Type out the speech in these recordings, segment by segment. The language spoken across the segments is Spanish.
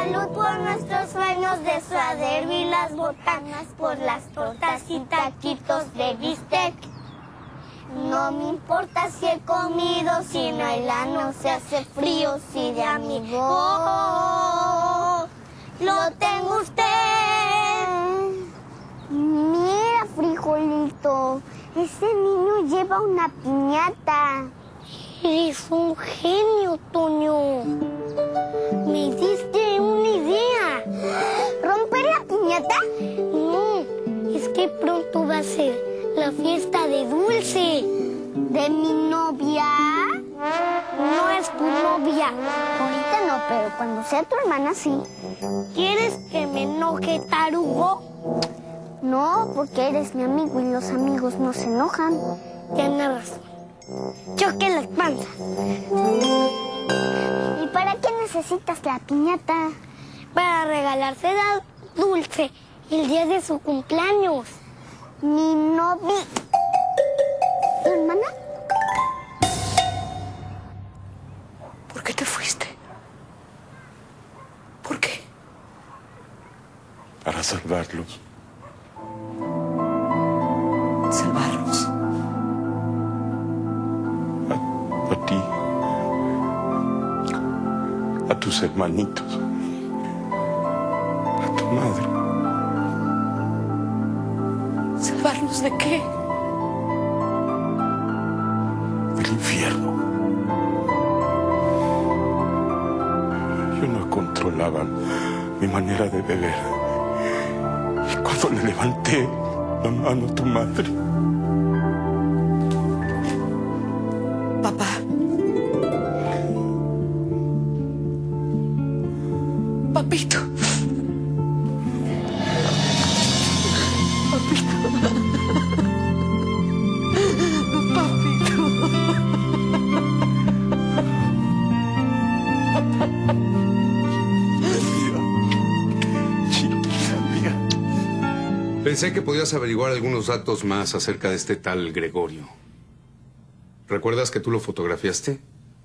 Salud por nuestros sueños de suadero y las botanas, por las tortas y taquitos de bistec. No me importa si he comido, si no hay lana, se hace frío, si de amigo lo tengo usted. Mira, frijolito, ese niño lleva una piñata. Eres un genio, Toño. Me diste una idea. ¿Romper la piñata? No, es que pronto va a ser la fiesta de Dulce. ¿De mi novia? No es tu novia. Ahorita no, pero cuando sea tu hermana, sí. ¿Quieres que me enoje, tarugo? No, porque eres mi amigo y los amigos no se enojan. Tienes razón. Choque las panzas. ¿Y para qué necesitas la piñata? Para regalársela a Dulce el día de su cumpleaños. Mi novia. ¿Tu hermana? ¿Por qué te fuiste? ¿Por qué? Para salvarlos. ¿Salvarlos? A ti. A tus hermanitos. A tu madre. ¿Salvarlos de qué? Del infierno. Yo no controlaba mi manera de beber. Y cuando le levanté la mano a tu madre. Papá. Papito. Pensé que podías averiguar algunos datos más acerca de este tal Gregorio. ¿Recuerdas que tú lo fotografiaste?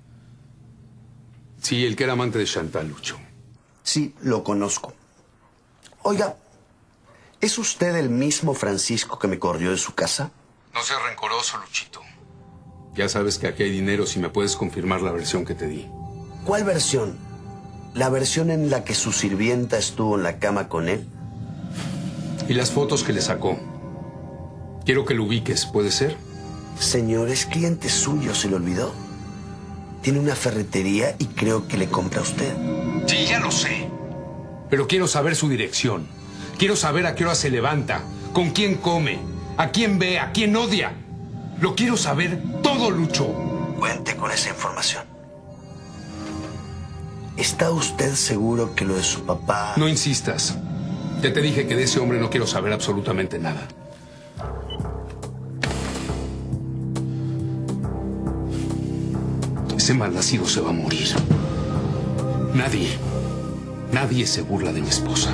Sí, el que era amante de Chantal, Lucho. Sí, lo conozco. Oiga, ¿es usted el mismo Francisco que me corrió de su casa? No seas rencoroso, Luchito. Ya sabes que aquí hay dinero si me puedes confirmar la versión que te di. ¿Cuál versión? ¿La versión en la que su sirvienta estuvo en la cama con él? Y las fotos que le sacó. Quiero que lo ubiques, ¿puede ser? Señor, es cliente suyo, ¿se le olvidó? Tiene una ferretería y creo que le compra a usted. Sí, ya lo sé. Pero quiero saber su dirección. Quiero saber a qué hora se levanta, con quién come, a quién ve, a quién odia. Lo quiero saber todo, Lucho. Cuente con esa información. ¿Está usted seguro que lo de su papá... No insistas. Ya te dije que de ese hombre no quiero saber absolutamente nada. Ese malnacido se va a morir. Nadie se burla de mi esposa.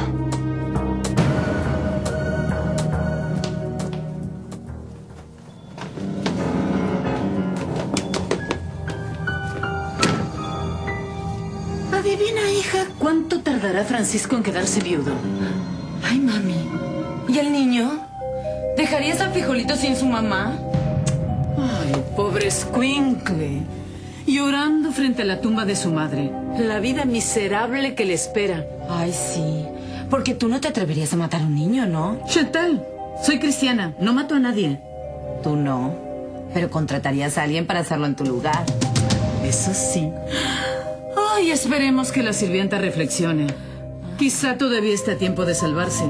Adivina, hija, ¿cuánto tardará Francisco en quedarse viudo? Ay, mami. ¿Y el niño? ¿Dejarías al frijolito sin su mamá? Ay, pobre escuincle. Llorando frente a la tumba de su madre. La vida miserable que le espera. Ay, sí. Porque tú no te atreverías a matar a un niño, ¿no? Chantal, soy cristiana. No mato a nadie. Tú no. Pero contratarías a alguien para hacerlo en tu lugar. Eso sí. Ay, esperemos que la sirvienta reflexione. Quizá todavía está a tiempo de salvarse.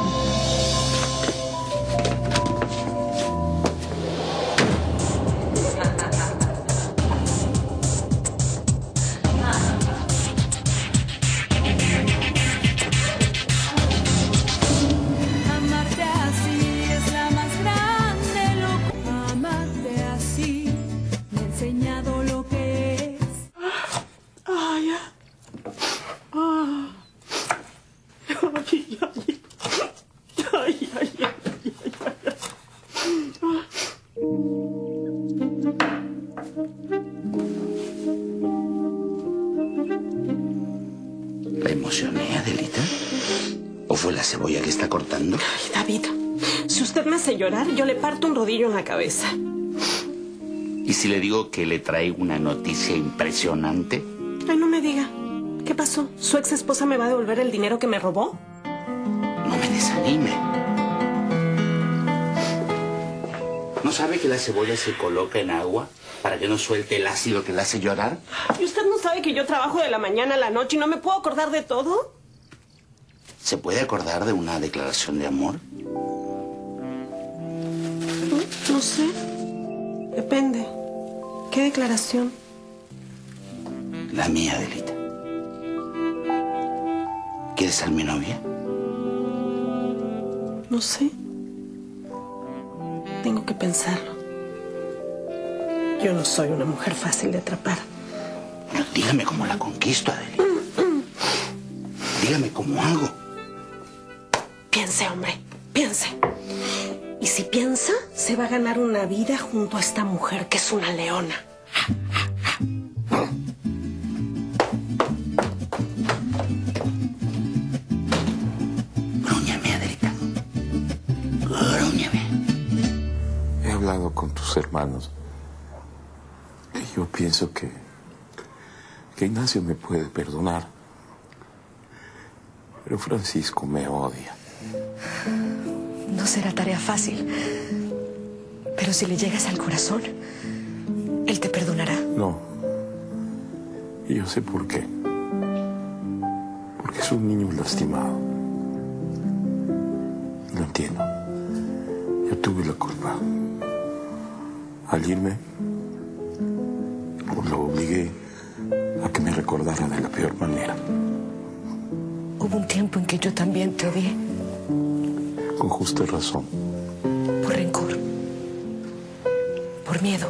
Amarte así es la más grande locura. Amarte así me ha enseñado lo que es. emocioné, Adelita? ¿O fue la cebolla que está cortando? Ay, David, si usted me hace llorar, yo le parto un rodillo en la cabeza. ¿Y si le digo que le traigo una noticia impresionante? Ay, no me diga. ¿Qué pasó? ¿Su ex esposa me va a devolver el dinero que me robó? No me desanime. ¿No sabe que la cebolla se coloca en agua para que no suelte el ácido que la hace llorar? ¿Y usted no sabe que yo trabajo de la mañana a la noche y no me puedo acordar de todo? ¿Se puede acordar de una declaración de amor? No sé. Depende. ¿Qué declaración? La mía, Adelita. ¿Quieres ser mi novia? No sé. Tengo que pensarlo. Yo no soy una mujer fácil de atrapar. Pero dígame cómo la conquisto, Adelita. Dígame cómo hago. Piense, hombre, piense. Y si piensa, se va a ganar una vida junto a esta mujer que es una leona. Grúñame, Adelita. Grúñame. He hablado con tus hermanos. Y yo pienso que Ignacio me puede perdonar. Pero Francisco me odia. No será tarea fácil. Pero si le llegas al corazón, él te perdonará. No. Y yo sé por qué. Porque es un niño lastimado. Lo entiendo. Yo tuve la culpa. Al irme, lo obligué a que me recordara de la peor manera. Hubo un tiempo en que yo también te odié. Con justa razón. Por rencor. Por miedo.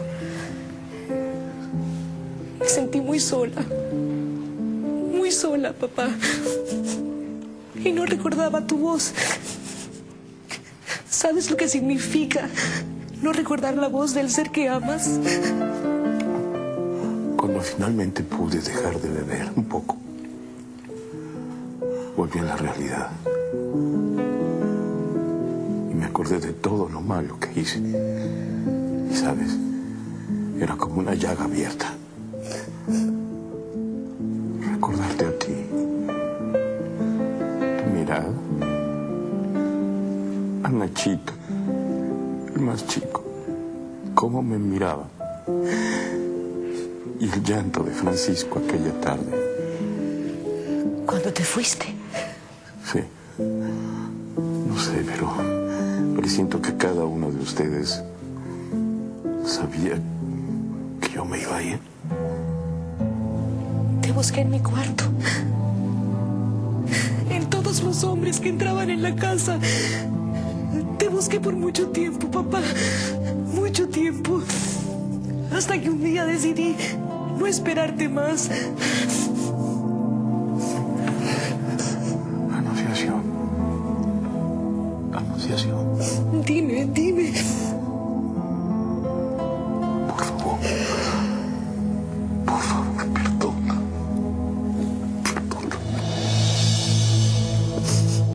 Me sentí muy sola. Muy sola, papá. Y no recordaba tu voz. ¿Sabes lo que significa no recordar la voz del ser que amas? Cuando finalmente pude dejar de beber un poco, volví a la realidad. Y me acordé de todo lo malo que hice. Y sabes, era como una llaga abierta. Recordarte a ti, tu mirada, a Nachito, el más chico, cómo me miraba. Y el llanto de Francisco aquella tarde. Cuando te fuiste. Sí. No sé, pero siento que cada uno de ustedes sabía que yo me iba a ir. Te busqué en mi cuarto. En todos los hombres que entraban en la casa. Te busqué por mucho tiempo, papá. Mucho tiempo. Hasta que un día decidí no esperarte más. Anunciación. Dime.